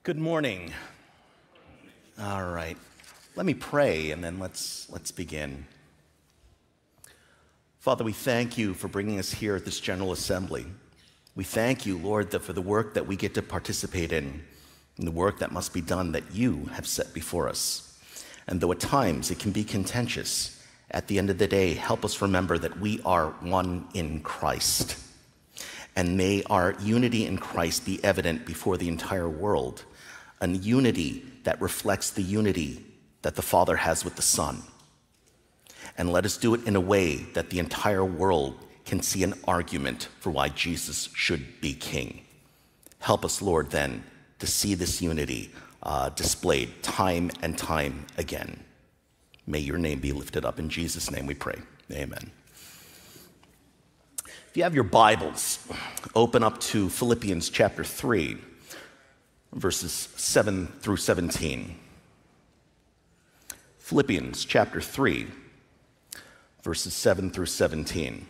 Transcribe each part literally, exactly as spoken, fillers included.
Good morning. All right, let me pray and then let's, let's begin. Father, we thank you for bringing us here at this General Assembly. We thank you, Lord, that for the work that we get to participate in, and the work that must be done that you have set before us. And though at times it can be contentious, at the end of the day, help us remember that we are one in Christ. And may our unity in Christ be evident before the entire world, a unity that reflects the unity that the Father has with the Son. And let us do it in a way that the entire world can see an argument for why Jesus should be king. Help us, Lord, then, to see this unity uh, displayed time and time again. May your name be lifted up. In Jesus' name we pray. Amen. If you have your Bibles, open up to Philippians chapter three, verses seven through seventeen. Philippians chapter three, verses seven through seventeen.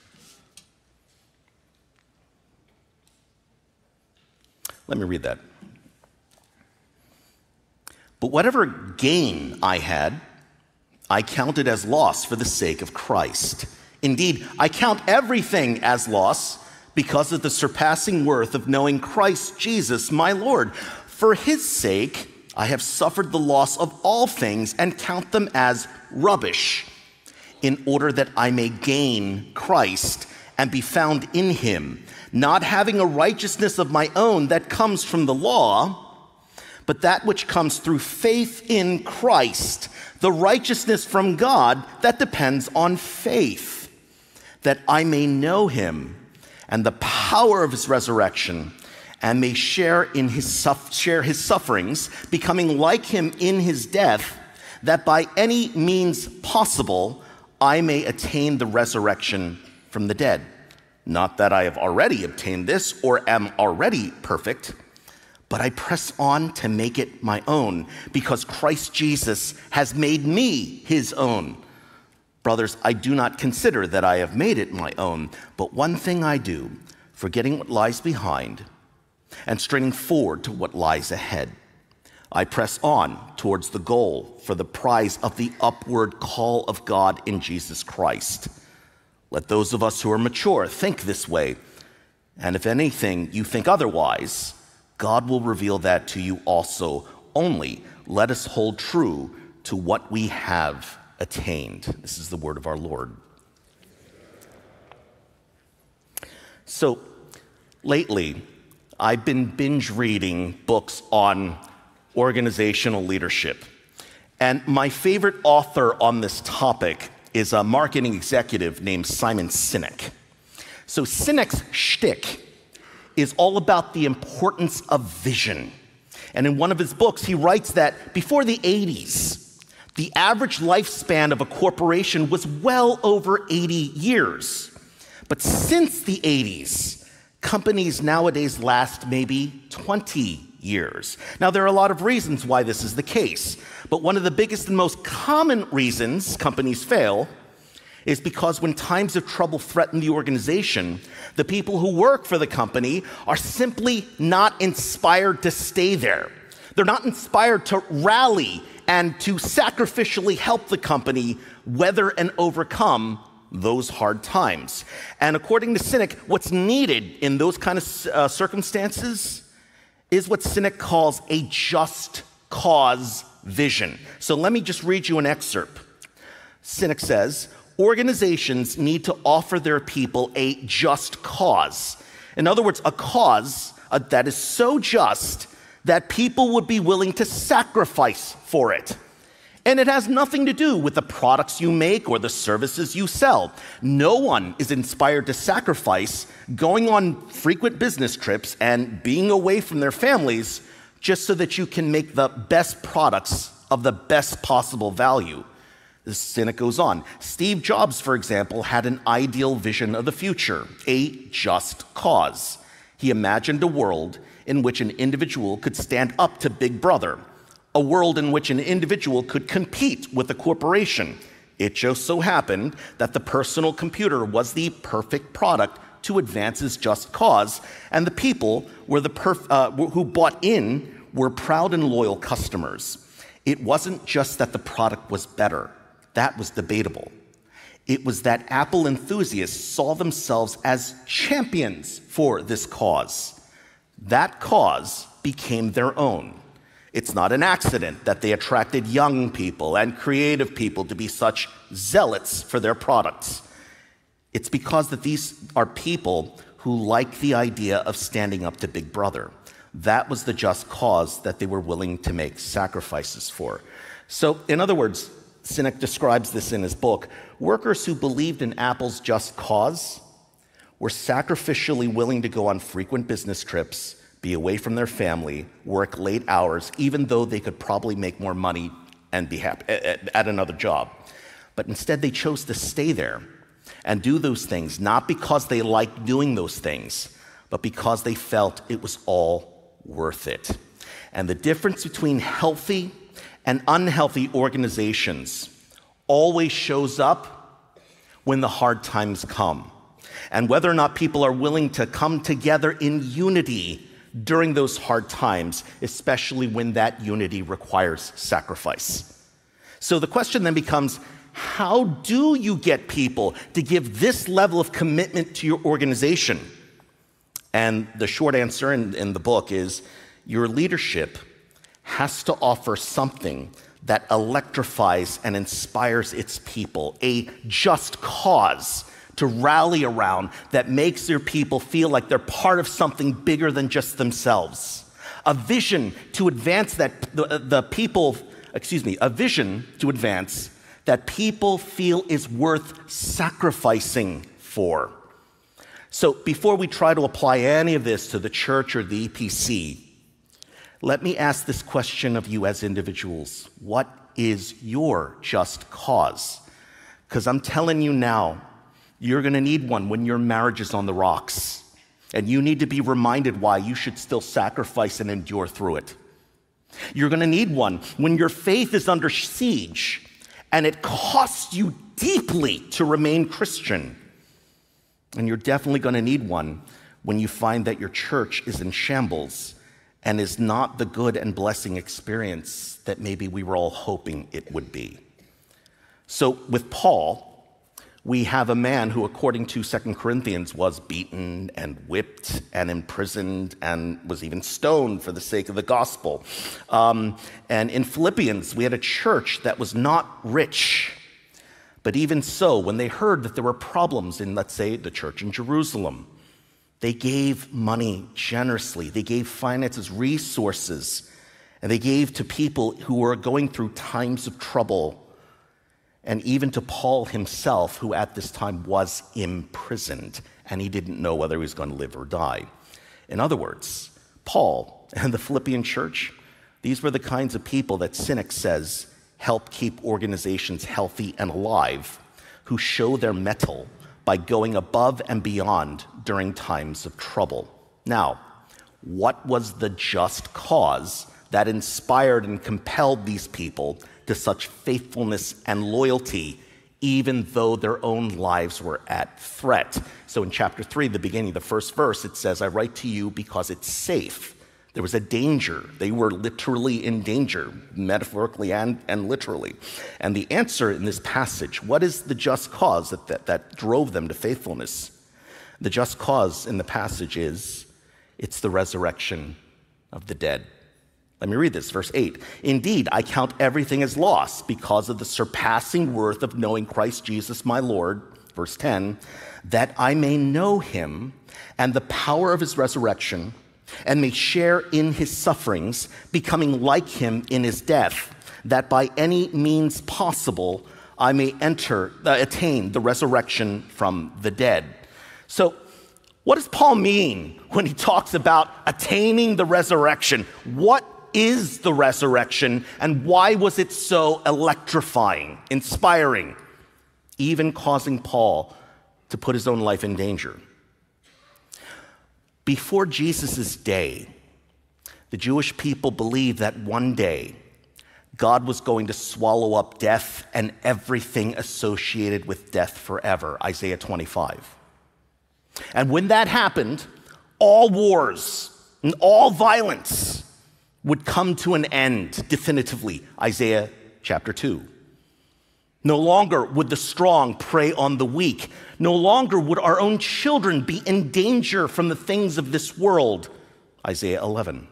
Let me read that. But whatever gain I had, I counted as loss for the sake of Christ. Indeed, I count everything as loss because of the surpassing worth of knowing Christ Jesus, my Lord. For his sake, I have suffered the loss of all things and count them as rubbish, in order that I may gain Christ and be found in him, not having a righteousness of my own that comes from the law, but that which comes through faith in Christ, the righteousness from God that depends on faith, that I may know him and the power of his resurrection, and may share in his suff- share his sufferings, becoming like him in his death, that by any means possible I may attain the resurrection from the dead. Not that I have already obtained this or am already perfect, but I press on to make it my own, because Christ Jesus has made me his own. Brothers, I do not consider that I have made it my own, but one thing I do, forgetting what lies behind and straining forward to what lies ahead. I press on towards the goal for the prize of the upward call of God in Jesus Christ. Let those of us who are mature think this way, and if anything you think otherwise, God will reveal that to you also. Only let us hold true to what we have attained. This is the word of our Lord. So lately, I've been binge reading books on organizational leadership. And my favorite author on this topic is a marketing executive named Simon Sinek. So Sinek's shtick is all about the importance of vision. And in one of his books, he writes that before the eighties, the average lifespan of a corporation was well over eighty years. But since the eighties, companies nowadays last maybe twenty years. Now, there are a lot of reasons why this is the case, but one of the biggest and most common reasons companies fail is because when times of trouble threaten the organization, the people who work for the company are simply not inspired to stay there. They're not inspired to rally and to sacrificially help the company weather and overcome those hard times. And according to Sinek, what's needed in those kind of uh, circumstances is what Sinek calls a just cause vision. So let me just read you an excerpt. Sinek says, organizations need to offer their people a just cause. In other words, a cause uh, that is so just that people would be willing to sacrifice for it. And it has nothing to do with the products you make or the services you sell. No one is inspired to sacrifice going on frequent business trips and being away from their families just so that you can make the best products of the best possible value. This Sinek goes on. Steve Jobs, for example, had an ideal vision of the future, a just cause. He imagined a world in which an individual could stand up to Big Brother, a world in which an individual could compete with a corporation. It just so happened that the personal computer was the perfect product to advance his just cause, and the people were the perf- uh, who bought in were proud and loyal customers. It wasn't just that the product was better. That was debatable. It was that Apple enthusiasts saw themselves as champions for this cause. That cause became their own. It's not an accident that they attracted young people and creative people to be such zealots for their products. It's because that these are people who like the idea of standing up to Big Brother. That was the just cause that they were willing to make sacrifices for. So, in other words, Sinek describes this in his book. Workers who believed in Apple's just cause were sacrificially willing to go on frequent business trips, be away from their family, work late hours, even though they could probably make more money and be happy at another job. But instead, they chose to stay there and do those things, not because they liked doing those things, but because they felt it was all worth it. And the difference between healthy and unhealthy organizations always shows up when the hard times come. And whether or not people are willing to come together in unity during those hard times, especially when that unity requires sacrifice. So the question then becomes, how do you get people to give this level of commitment to your organization? And the short answer in, in the book is, your leadership has to offer something that electrifies and inspires its people, a just cause to rally around that makes their people feel like they're part of something bigger than just themselves. A vision to advance that the, the people, excuse me, a vision to advance that people feel is worth sacrificing for. So before we try to apply any of this to the church or the E P C, let me ask this question of you as individuals. What is your just cause? Because I'm telling you now, you're going to need one when your marriage is on the rocks. And you need to be reminded why you should still sacrifice and endure through it. You're going to need one when your faith is under siege and it costs you deeply to remain Christian. And you're definitely going to need one when you find that your church is in shambles and is not the good and blessing experience that maybe we were all hoping it would be. So with Paul, we have a man who, according to Second Corinthians, was beaten and whipped and imprisoned and was even stoned for the sake of the gospel. Um, and in Philippians, we had a church that was not rich. But even so, when they heard that there were problems in, let's say, the church in Jerusalem, they gave money generously. They gave finances, resources, and they gave to people who were going through times of trouble. And even to Paul himself, who at this time was imprisoned, and he didn't know whether he was going to live or die. In other words, Paul and the Philippian church, these were the kinds of people that Sinek says help keep organizations healthy and alive, who show their mettle by going above and beyond during times of trouble. Now, what was the just cause that inspired and compelled these people to such faithfulness and loyalty, even though their own lives were at threat? So in chapter three, the beginning, the first verse, it says, I write to you because it's safe. There was a danger. They were literally in danger, metaphorically and, and literally. And the answer in this passage, what is the just cause that, that, that drove them to faithfulness? The just cause in the passage is, it's the resurrection of the dead. Let me read this, verse eight. Indeed, I count everything as loss because of the surpassing worth of knowing Christ Jesus my Lord, verse ten, that I may know him and the power of his resurrection, and may share in his sufferings, becoming like him in his death, that by any means possible I may enter, uh, attain the resurrection from the dead. So what does Paul mean when he talks about attaining the resurrection? What is the resurrection, and why was it so electrifying, inspiring, even causing Paul to put his own life in danger? Before Jesus' day, the Jewish people believed that one day God was going to swallow up death and everything associated with death forever, Isaiah twenty-five. And when that happened, all wars and all violence would come to an end definitively, Isaiah chapter two. No longer would the strong prey on the weak. No longer would our own children be in danger from the things of this world, Isaiah eleven.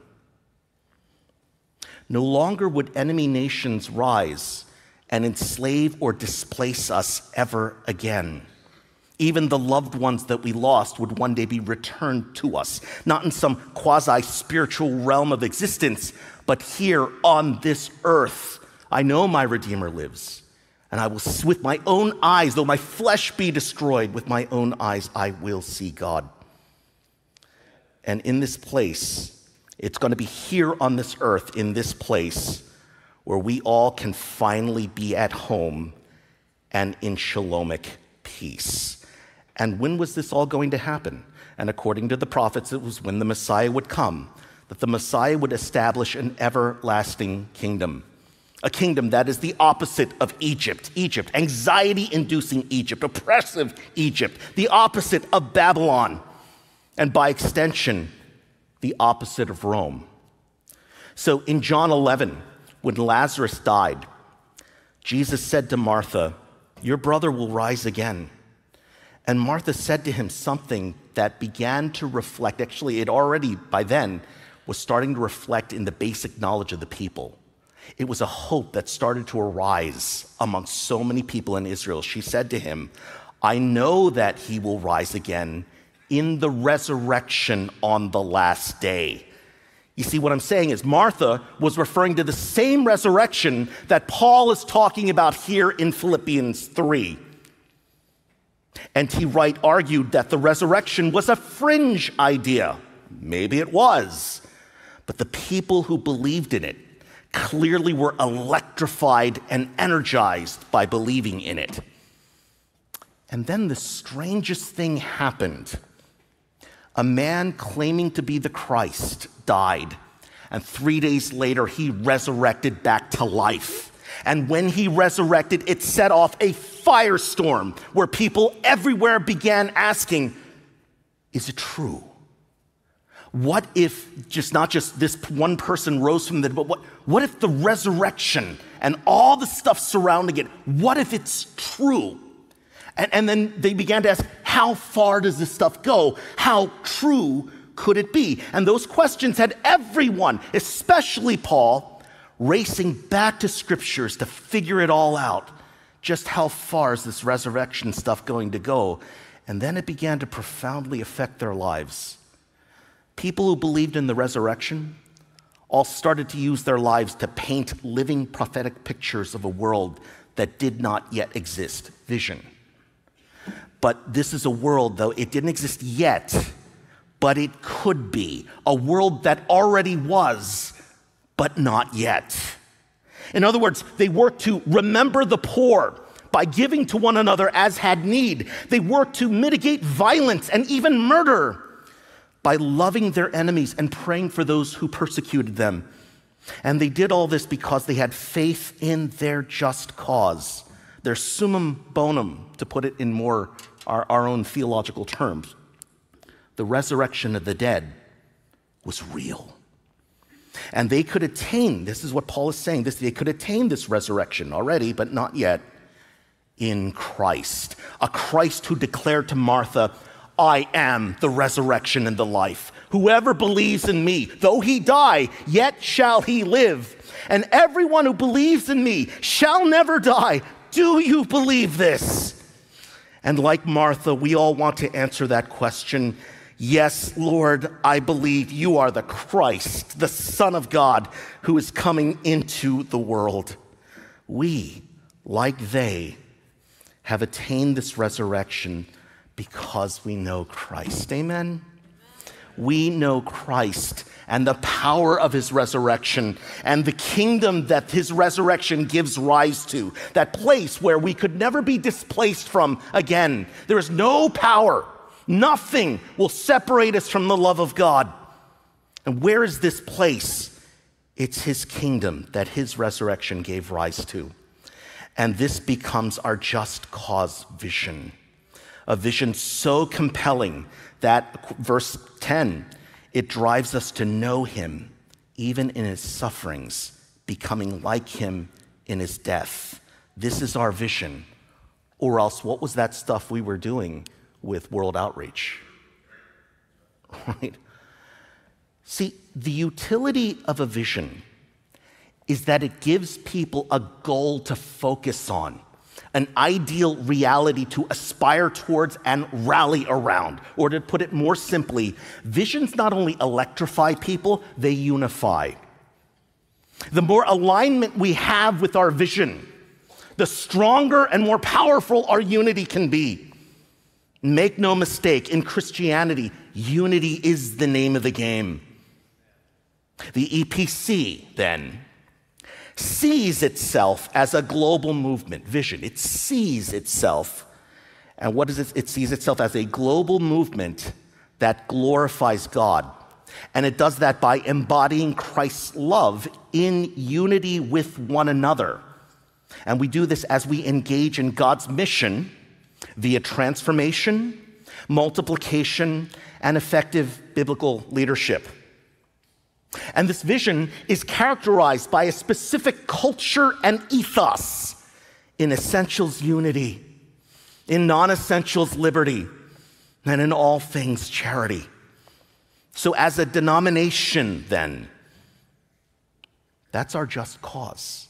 No longer would enemy nations rise and enslave or displace us ever again. Even the loved ones that we lost would one day be returned to us, not in some quasi-spiritual realm of existence, but here on this earth. I know my Redeemer lives, and I will, with my own eyes, though my flesh be destroyed, with my own eyes I will see God. And in this place, it's going to be here on this earth, in this place, where we all can finally be at home and in shalomic peace. And when was this all going to happen? And according to the prophets, it was when the Messiah would come, that the Messiah would establish an everlasting kingdom. A kingdom that is the opposite of Egypt. Egypt, anxiety-inducing Egypt, oppressive Egypt, the opposite of Babylon, and by extension, the opposite of Rome. So in John eleven, when Lazarus died, Jesus said to Martha, "Your brother will rise again." And Martha said to him something that began to reflect, actually it already by then was starting to reflect in the basic knowledge of the people. It was a hope that started to arise amongst so many people in Israel. She said to him, "I know that he will rise again in the resurrection on the last day." You see, what I'm saying is Martha was referring to the same resurrection that Paul is talking about here in Philippians three. And N T Wright argued that the resurrection was a fringe idea. Maybe it was. But the people who believed in it clearly were electrified and energized by believing in it. And then the strangest thing happened. A man claiming to be the Christ died, and three days later he resurrected back to life. And when he resurrected, it set off a firestorm where people everywhere began asking, is it true? What if just not just this one person rose from the dead, but what, what if the resurrection and all the stuff surrounding it, what if it's true? And, and then they began to ask, how far does this stuff go? How true could it be? And those questions had everyone, especially Paul, racing back to scriptures to figure it all out. Just how far is this resurrection stuff going to go? And then it began to profoundly affect their lives. People who believed in the resurrection all started to use their lives to paint living prophetic pictures of a world that did not yet exist, vision. But this is a world, though it didn't exist yet, but it could be a world that already was, but not yet. In other words, they worked to remember the poor by giving to one another as had need. They worked to mitigate violence and even murder by loving their enemies and praying for those who persecuted them. And they did all this because they had faith in their just cause, their summum bonum, to put it in more our, our own theological terms. The resurrection of the dead was real. And they could attain, this is what Paul is saying, this, they could attain this resurrection already, but not yet, in Christ. A Christ who declared to Martha, I am the resurrection and the life. Whoever believes in me, though he die, yet shall he live. And everyone who believes in me shall never die. Do you believe this? And like Martha, we all want to answer that question. Yes, Lord, I believe you are the Christ, the Son of God, who is coming into the world. We, like they, have attained this resurrection because we know Christ. Amen? We know Christ and the power of his resurrection and the kingdom that his resurrection gives rise to, that place where we could never be displaced from again. There is no power. Nothing will separate us from the love of God. And where is this place? It's his kingdom that his resurrection gave rise to. And this becomes our just cause vision. A vision so compelling that, verse ten, it drives us to know him even in his sufferings, becoming like him in his death. This is our vision. Or else, what was that stuff we were doing with World Outreach? Right? See, the utility of a vision is that it gives people a goal to focus on, an ideal reality to aspire towards and rally around. Or to put it more simply, visions not only electrify people, they unify. The more alignment we have with our vision, the stronger and more powerful our unity can be. Make no mistake, in Christianity, unity is the name of the game. The E P C, then, sees itself as a global movement, vision. It sees itself, and what is it? It sees itself as a global movement that glorifies God. And it does that by embodying Christ's love in unity with one another. And we do this as we engage in God's mission via transformation, multiplication, and effective biblical leadership. And this vision is characterized by a specific culture and ethos: in essentials, unity; in non-essentials, liberty; and in all things, charity. So as a denomination, then, that's our just cause.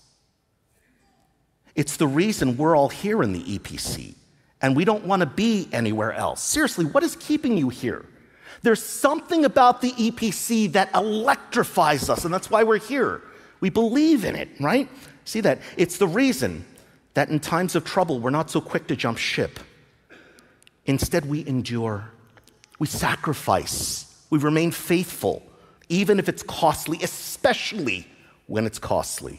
It's the reason we're all here in the E P C, and we don't want to be anywhere else. Seriously, what is keeping you here? There's something about the E P C that electrifies us, and that's why we're here. We believe in it, right? See that? It's the reason that in times of trouble, we're not so quick to jump ship. Instead, we endure, we sacrifice, we remain faithful, even if it's costly, especially when it's costly.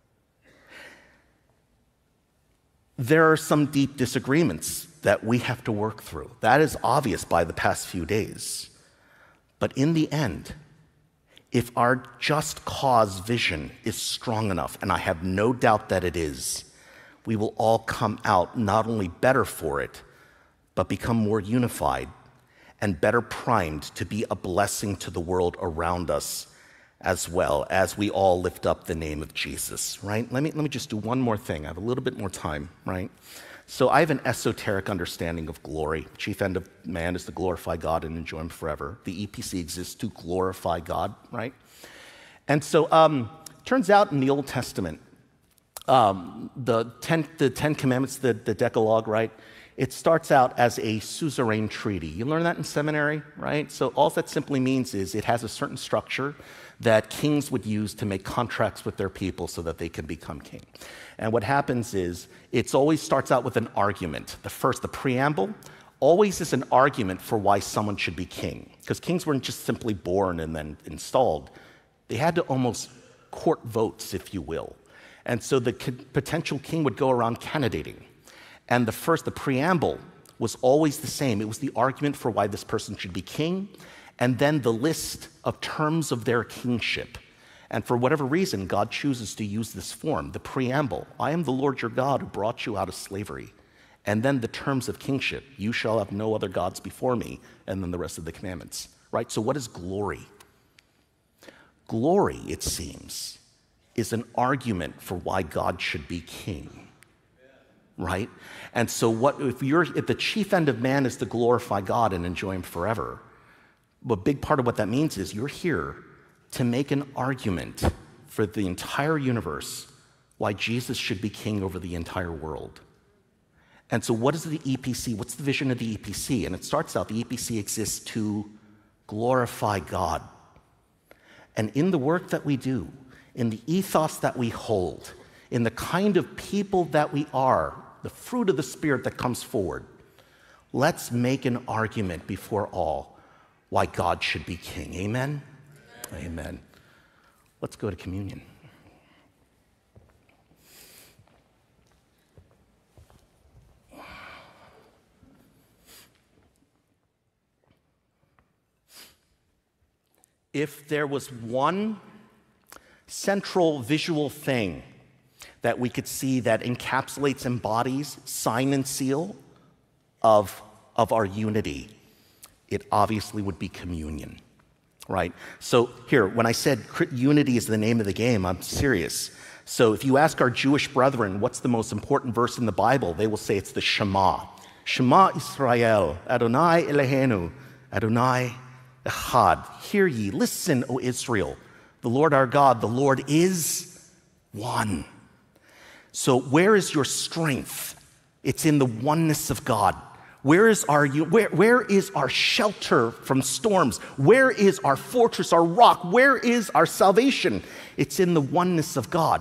There are some deep disagreements that we have to work through. That is obvious by the past few days. But in the end, if our just cause vision is strong enough, and I have no doubt that it is, we will all come out not only better for it, but become more unified and better primed to be a blessing to the world around us, as well as we all lift up the name of Jesus, right? Let me, let me just do one more thing. I have a little bit more time, right? So I have an esoteric understanding of glory. Chief end of man is to glorify God and enjoy him forever. The E P C exists to glorify God, right? And so um, turns out in the Old Testament, um, the, ten, the Ten Commandments, the, the Decalogue, right? It starts out as a suzerain treaty. You learn that in seminary, right? So all that simply means is it has a certain structure that kings would use to make contracts with their people so that they can become king. And what happens is it always starts out with an argument. The first, the preamble, always is an argument for why someone should be king. Because kings weren't just simply born and then installed. They had to almost court votes, if you will. And so the potential king would go around candidating. And the first, the preamble, was always the same. It was the argument for why this person should be king, and then the list of terms of their kingship. And for whatever reason, God chooses to use this form, the preamble. I am the Lord your God who brought you out of slavery. And then the terms of kingship. You shall have no other gods before me. And then the rest of the commandments, right? So what is glory? Glory, it seems, is an argument for why God should be king, right? And so what if you're, if the chief end of man is to glorify God and enjoy him forever, a big part of what that means is you're here to make an argument for the entire universe why Jesus should be king over the entire world. And so what is the E P C? What's the vision of the E P C? And it starts out, the E P C exists to glorify God. And in the work that we do, in the ethos that we hold, in the kind of people that we are, the fruit of the Spirit that comes forward, let's make an argument before all why God should be king. Amen? Amen? Amen. Let's go to communion. If there was one central visual thing that we could see that encapsulates, embodies, sign and seal of, of our unity, it obviously would be communion. right? So here, when I said unity is the name of the game, I'm serious. So if you ask our Jewish brethren what's the most important verse in the Bible, they will say it's the Shema. Shema Israel, Adonai Eloheinu, Adonai Echad. Hear ye, listen, O Israel, the Lord our God, the Lord is one. So where is your strength? It's in the oneness of God. Where is our, where, where is our shelter from storms? Where is our fortress, our rock? Where is our salvation? It's in the oneness of God.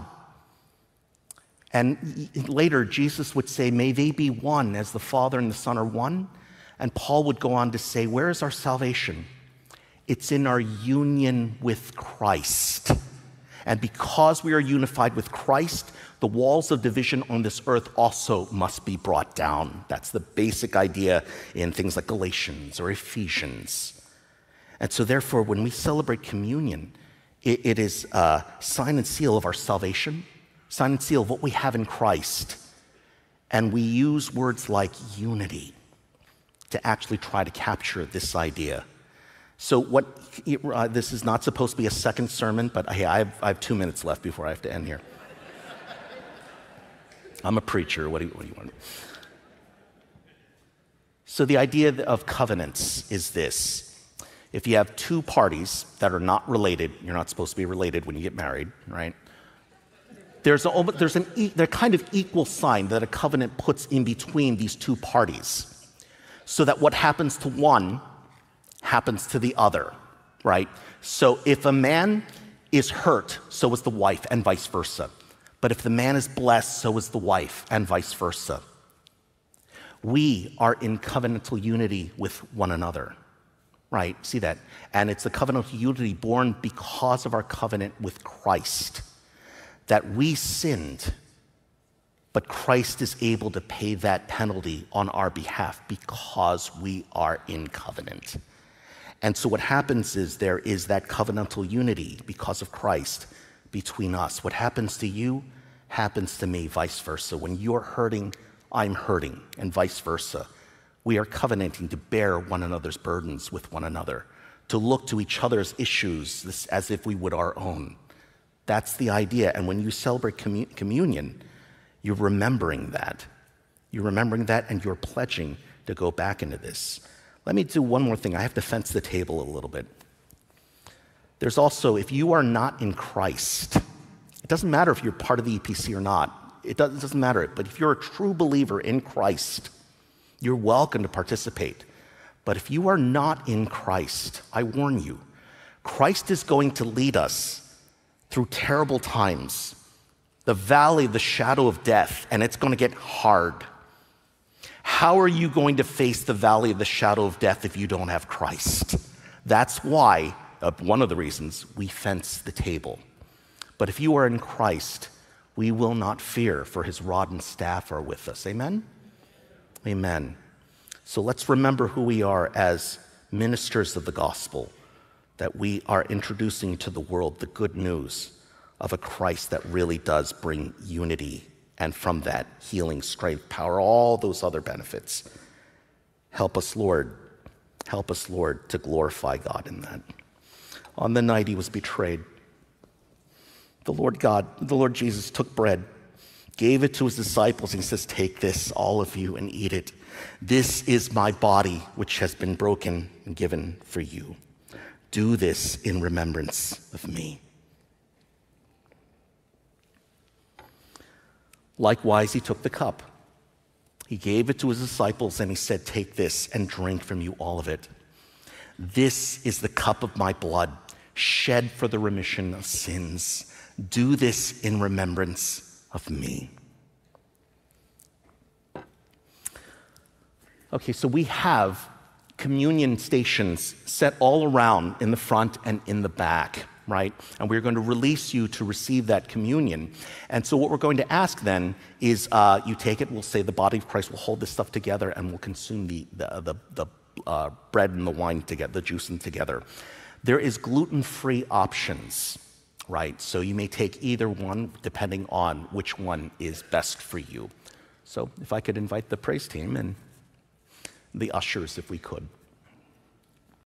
And later, Jesus would say, may they be one as the Father and the Son are one. And Paul would go on to say, where is our salvation? It's in our union with Christ. And because we are unified with Christ, the walls of division on this earth also must be brought down. That's the basic idea in things like Galatians or Ephesians. And so therefore, when we celebrate communion, it, it is a sign and seal of our salvation, sign and seal of what we have in Christ. And we use words like unity to actually try to capture this idea. So what, uh, this is not supposed to be a second sermon, but hey, I have, I have two minutes left before I have to end here. I'm a preacher, what do you, what do you want? So the idea of covenants is this. If you have two parties that are not related, you're not supposed to be related when you get married, right? There's, a, there's an e- there's kind of equal sign that a covenant puts in between these two parties, so that what happens to one happens to the other, right? So if a man is hurt, so is the wife, and vice versa. But if the man is blessed, so is the wife, and vice versa. We are in covenantal unity with one another, right? See that? And it's the covenantal unity born because of our covenant with Christ, that we sinned, but Christ is able to pay that penalty on our behalf because we are in covenant. And so what happens is there is that covenantal unity because of Christ between us. What happens to you happens to me, vice versa. When you're hurting, I'm hurting, and vice versa. We are covenanting to bear one another's burdens with one another, to look to each other's issues as if we would our own. That's the idea. And when you celebrate commun- communion, you're remembering that. You're remembering that, and you're pledging to go back into this. Let me do one more thing. I have to fence the table a little bit. There's also, if you are not in Christ, it doesn't matter if you're part of the E P C or not. It doesn't, it doesn't matter. But if you're a true believer in Christ, you're welcome to participate. But if you are not in Christ, I warn you, Christ is going to lead us through terrible times, the valley of the shadow of death, and it's going to get hard. How are you going to face the valley of the shadow of death if you don't have Christ? That's why, uh, one of the reasons, we fence the table. But if you are in Christ, we will not fear, for his rod and staff are with us. Amen? Amen. So let's remember who we are as ministers of the gospel, that we are introducing to the world the good news of a Christ that really does bring unity, and from that, healing, strength, power, all those other benefits. Help us, Lord. Help us, Lord, to glorify God in that. On the night he was betrayed, the Lord God, the Lord Jesus took bread, gave it to his disciples, and he says, take this, all of you, and eat it. This is my body, which has been broken and given for you. Do this in remembrance of me. Likewise, he took the cup. He gave it to his disciples, and he said, take this and drink from you all of it. This is the cup of my blood, shed for the remission of sins. Do this in remembrance of me. Okay, so we have communion stations set all around in the front and in the back, right? And we're going to release you to receive that communion. And so what we're going to ask then is uh, you take it, we'll say the body of Christ will hold this stuff together, and we'll consume the, the, the, the uh, bread and the wine together, the juice and together. There is gluten-free options, right? So you may take either one depending on which one is best for you. So if I could invite the praise team and the ushers if we could.